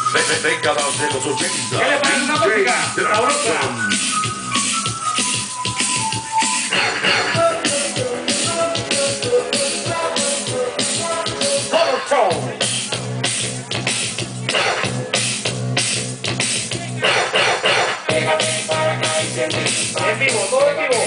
Décadas de los 80. ¿Qué le parece esa música? Sabrosa. Color Show. En vivo, todo en vivo.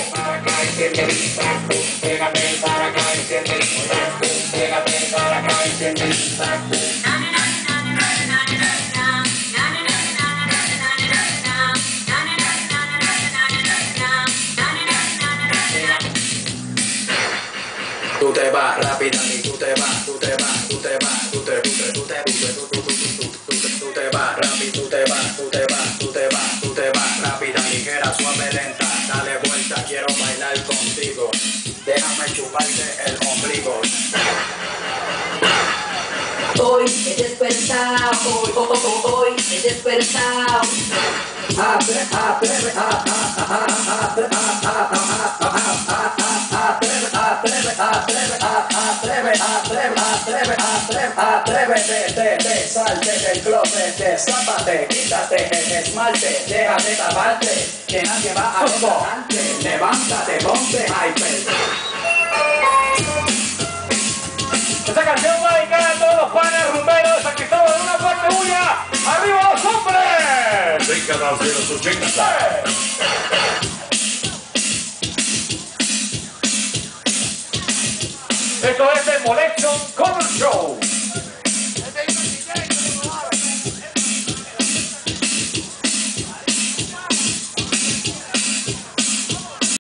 Tú te vas rápido y tú te vas, tú te vas, tú te vas, tú te vas rápido, tú te vas, tú te vas, tú te vas, tú te vas rápida, ligera, suave, lenta, dale vuelta, quiero bailar contigo, déjame chuparte el ombligo. Hoy he despertado, hoy he despertado. Atrévete, salte del closet, desápate, quítate el esmalte, deja de taparte, que nadie va a tocarte, levántate, ponte hyper. Esta canción va dedicada a todos los panes rumberos de San Cristóbal. Una fuerte bulla. ¡Arriba los hombres! Décadas de los 80. Esto es el Molestion Color Show.